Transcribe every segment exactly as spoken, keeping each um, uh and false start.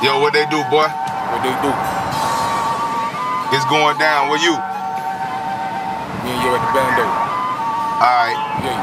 Yo, what they do, boy? What they do? It's going down. Where you? Me and you at the bando. Alright. Yeah.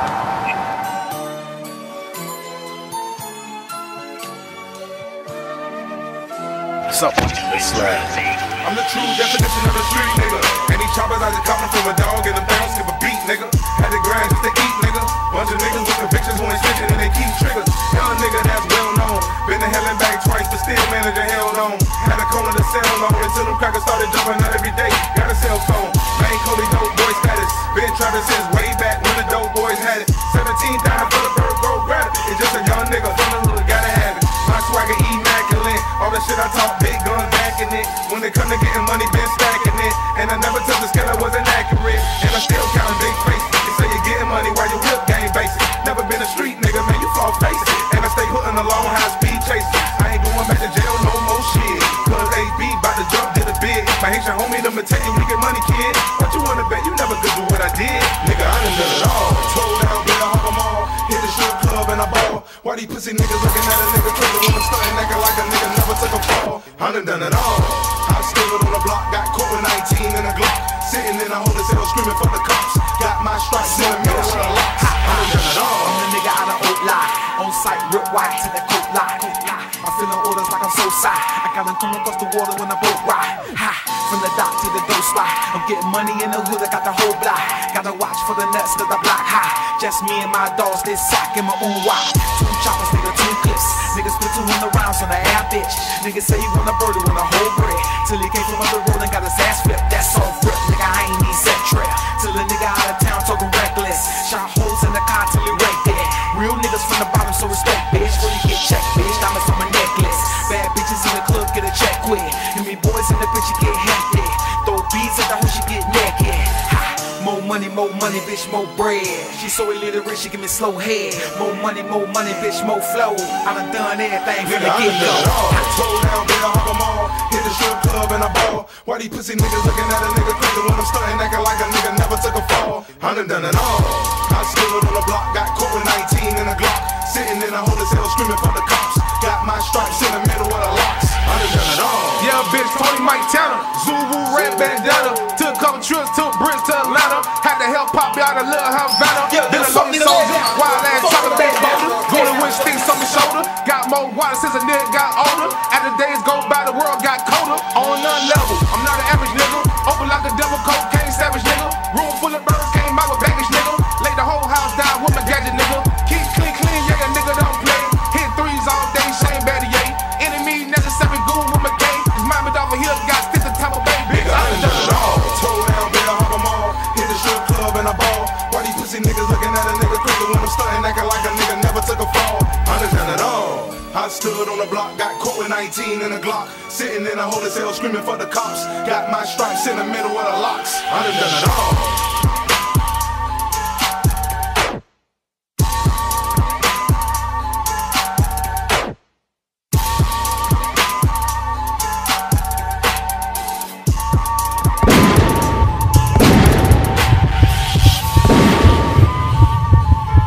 What's up? Let's slide. I'm the true definition of a street nigga. And these choppers I just copping from a dog and them down skip a beat, nigga. Had to grind just to eat, nigga. Bunch of niggas with convictions who ain't snitching and they keep triggers. Young nigga that's well known. Been to hell and back twice, but still manager held on. Had a corner to sell on until them crackers started jumping out every day. Got a cell phone. Main Cody dope boy status. Been trapping since way back when the dope boys had it. seventeen down for the bird, go grab it. It's just a young nigga from the hood, gotta have it. My swagger immaculate. All the shit I talk, big guns backing it. When it come to getting money, been stacking it. And I never took the scale, I wasn't accurate. And I still counting big faces. You say you're getting money while you whip game basic. Never been a street nigga, man, you fall face it. And I stay putting a long high speed chasing. I ain't going back to jail, no more shit. Cause A B bout to jump to the big. My Haitian homie, them tell you we get money, kid. What you wanna bet? You never could do what I did. Nigga, I done done it all. Told down, better hug them all. Hit the strip club and I ball. Why these pussy niggas looking at a nigga crazy when I'm starting acting like a nigga never took a fall? I done done it all. I stood on the block, got caught with nineteen in a Glock. Sitting in a holding cell screaming for the cops. Got my stripes in the middle with a lock. I done done it all. I'm the nigga out of old lie. On sight, rip white to the coat lie. I'm feeling orders like I'm so side. I got them coming across the water when I boat ride. Ha! From the dock to the dough slide. I'm getting money in the hood, I got the whole block. Gotta watch for the nuts cause I block high. Just me and my dogs, they sack in my ooh why. Two choppers, nigga, two clips. Niggas split two hundred rounds on the air, bitch. Niggas say he want a birdie, want a whole bread. Till he came from up the road and got his ass flipped. That's all rip, nigga, I ain't need set trip. Till a nigga out of town talking reckless. Shot holes in the car till he wrecked it. Real niggas from the bottom, so respect, bitch. Before you get checked, bitch. Diamonds on my necklace. Bad bitches in the club, get a check quick. You mean boys in the bitch, you get hefty. Throw beats at the hoe, she get naked. Ha! More money, more money, bitch, more bread. She so illiterate, she give me slow head. More money, more money, bitch, more flow. I done done everything from the get go. Told down, better hug them all. Hit the strip club and I ball. Why these pussy niggas looking at a nigga crazy when I'm starting acting like a nigga never took a fall? I done done it all. I stood on the block, got caught with nineteen in a Glock. Sitting in a holding cell screaming for the cops. Got my stripes in the middle of the locks. I done done it all. Yeah, bitch, Tony Mike Tanner. Zulu red bandana. Took a couple trips, took bricks to Atlanta. Had to help pop out a little Havana. Been a long soldier, wild ass chopper big boulder. Rolling with sticks on my shoulder. Got more water since a nigga got older. As the days go by, the world got colder. On another level, I'm not an average nigga. Open like a devil, cocaine savage nigga. Room full of birds, came out with baggage nigga. Lay the whole house down with my gadget nigga. Keep clean, clean, yeah, that nigga don't play. Hit threes all day, Shane Battier. Enemy necessary, goon with my game. His mama off a hill, got stick to top of baby. Nigga, I done done it all. Told down, better hug them all. Hit the strip club and I ball. Why these pussy niggas looking at a nigga crazy when I'm starting acting like a nigga never took a fall? I done done it all. I stood on the block, got caught with nineteen in a Glock. Sitting in a holding cell screaming for the cops. Got my stripes in the middle of the locks. I done done it all.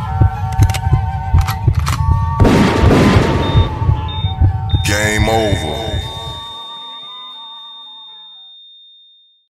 Game over.